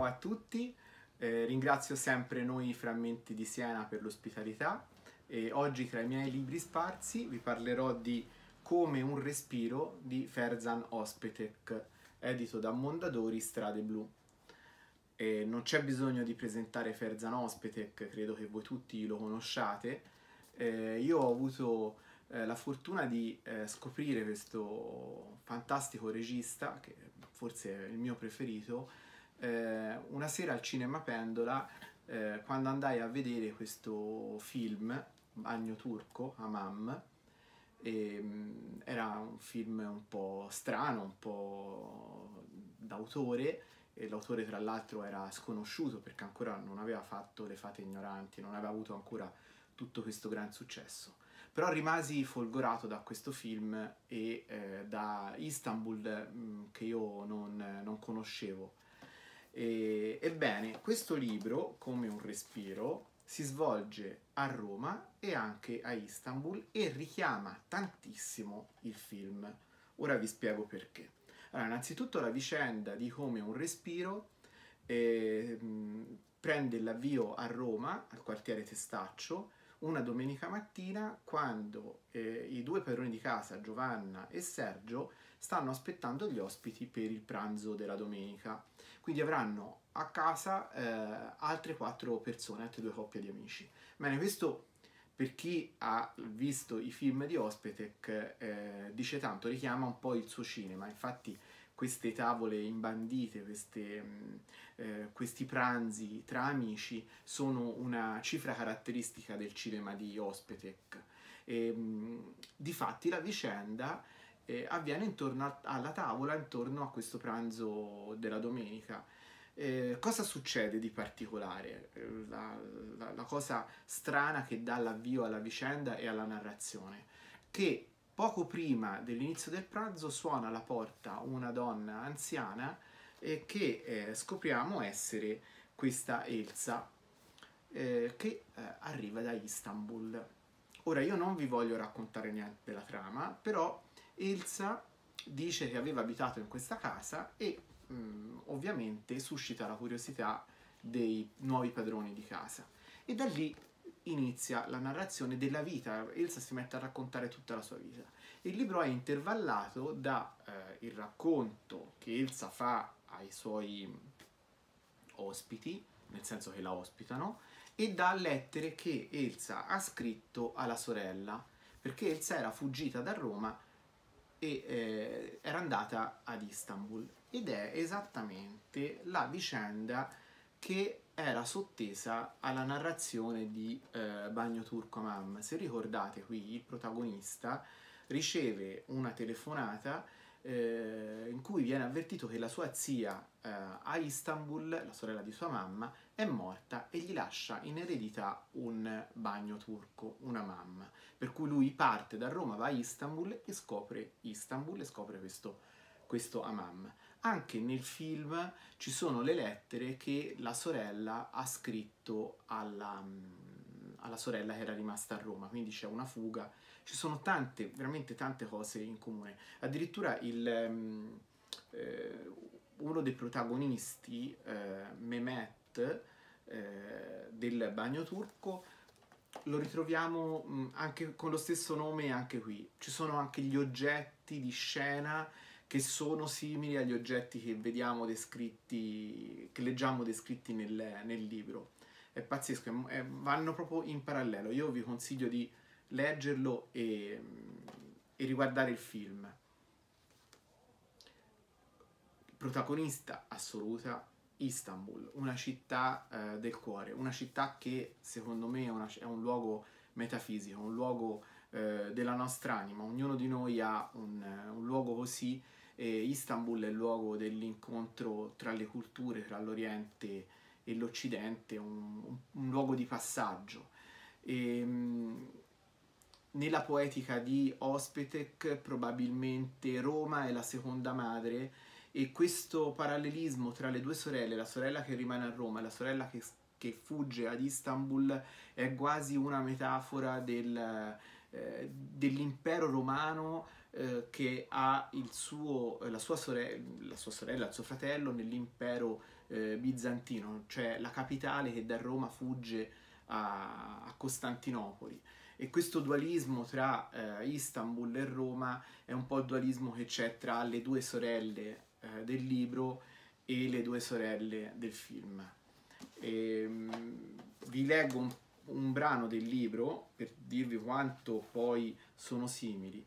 a tutti, ringrazio sempre Noi Frammenti di Siena per l'ospitalità e oggi tra i miei libri sparsi vi parlerò di Come un respiro di Ferzan Özpetek, edito da Mondadori Strade Blu. Non c'è bisogno di presentare Ferzan Özpetek, credo che voi tutti lo conosciate. Io ho avuto la fortuna di scoprire questo fantastico regista, che forse è il mio preferito, una sera al Cinema Pendola, quando andai a vedere questo film, Bagno Turco, Hamam. Era un film un po' strano, un po' d'autore, e l'autore tra l'altro era sconosciuto perché ancora non aveva fatto Le Fate Ignoranti, non aveva avuto ancora tutto questo gran successo. Però rimasi folgorato da questo film e da Istanbul, che io non conoscevo. Ebbene, questo libro, Come un respiro, si svolge a Roma e anche a Istanbul e richiama tantissimo il film. Ora vi spiego perché. Allora, innanzitutto la vicenda di Come un respiro prende l'avvio a Roma, al quartiere Testaccio, una domenica mattina quando i due padroni di casa, Giovanna e Sergio, stanno aspettando gli ospiti per il pranzo della domenica. Quindi avranno a casa altre 4 persone, altre 2 coppie di amici. Bene, questo per chi ha visto i film di Özpetek dice tanto, richiama un po' il suo cinema. Infatti queste tavole imbandite, questi pranzi tra amici sono una cifra caratteristica del cinema di Özpetek. Difatti la vicenda avviene intorno alla tavola, intorno a questo pranzo della domenica. Cosa succede di particolare? La cosa strana che dà l'avvio alla vicenda e alla narrazione, che poco prima dell'inizio del pranzo suona alla porta una donna anziana che scopriamo essere questa Elsa, che arriva da Istanbul. Ora, io non vi voglio raccontare niente della trama, però Elsa dice che aveva abitato in questa casa e ovviamente suscita la curiosità dei nuovi padroni di casa. E da lì inizia la narrazione della vita. Elsa si mette a raccontare tutta la sua vita. Il libro è intervallato da il racconto che Elsa fa ai suoi ospiti, nel senso che la ospitano, e da lettere che Elsa ha scritto alla sorella, perché Elsa era fuggita da Roma e era andata ad Istanbul, ed è esattamente la vicenda che era sottesa alla narrazione di Bagno Turco Hamam. Se ricordate, qui il protagonista riceve una telefonata in cui viene avvertito che la sua zia a Istanbul, la sorella di sua mamma, è morta e gli lascia in eredità un bagno turco, una mamma. Per cui lui parte da Roma, va a Istanbul e scopre questo Hamam. Anche nel film ci sono le lettere che la sorella ha scritto alla sorella che era rimasta a Roma, quindi c'è una fuga, ci sono tante, veramente tante cose in comune. Addirittura uno dei protagonisti, Mehmet, del Bagno Turco, lo ritroviamo anche con lo stesso nome anche qui. Ci sono anche gli oggetti di scena che sono simili agli oggetti che vediamo descritti, che leggiamo descritti nel libro. È pazzesco, vanno proprio in parallelo. Io vi consiglio di leggerlo e riguardare il film. Protagonista assoluta, Istanbul, una città del cuore, una città che secondo me è un luogo metafisico, un luogo della nostra anima. Ognuno di noi ha un luogo così, e Istanbul è il luogo dell'incontro tra le culture, tra l'Oriente e l'Occidente, un luogo di passaggio. Nella poetica di Özpetek probabilmente Roma è la seconda madre, e questo parallelismo tra le due sorelle, la sorella che rimane a Roma e la sorella che fugge ad Istanbul, è quasi una metafora dell'impero romano che ha la sua sorella, il suo fratello nell'impero bizantino, cioè la capitale che da Roma fugge a Costantinopoli. E questo dualismo tra Istanbul e Roma è un po' il dualismo che c'è tra le due sorelle del libro e le due sorelle del film. Vi leggo un brano del libro per dirvi quanto poi sono simili.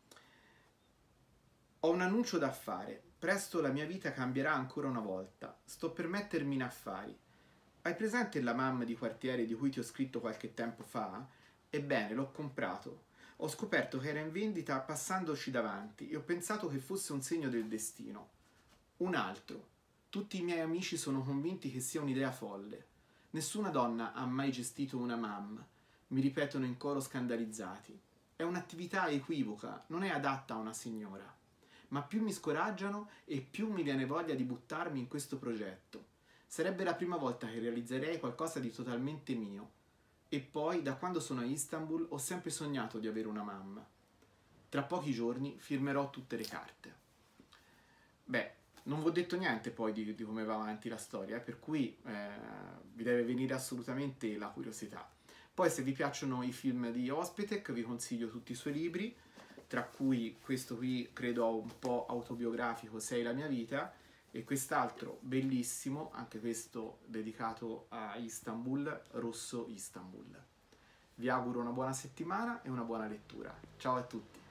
Ho un annuncio da fare. Presto la mia vita cambierà ancora una volta. Sto per mettermi in affari. Hai presente la mamma di quartiere di cui ti ho scritto qualche tempo fa? Ebbene, l'ho comprato. Ho scoperto che era in vendita passandoci davanti e ho pensato che fosse un segno del destino. Un altro. Tutti i miei amici sono convinti che sia un'idea folle. Nessuna donna ha mai gestito una mam, mi ripetono in coro scandalizzati. È un'attività equivoca, non è adatta a una signora. Ma più mi scoraggiano e più mi viene voglia di buttarmi in questo progetto. Sarebbe la prima volta che realizzerei qualcosa di totalmente mio. E poi, da quando sono a Istanbul, ho sempre sognato di avere una mamma. Tra pochi giorni firmerò tutte le carte. Beh, non vi ho detto niente poi di come va avanti la storia, per cui vi deve venire assolutamente la curiosità. Poi se vi piacciono i film di Ospitek vi consiglio tutti i suoi libri, tra cui questo qui credo un po' autobiografico, Sei la mia vita, e quest'altro bellissimo, anche questo dedicato a Istanbul, Rosso Istanbul. Vi auguro una buona settimana e una buona lettura. Ciao a tutti!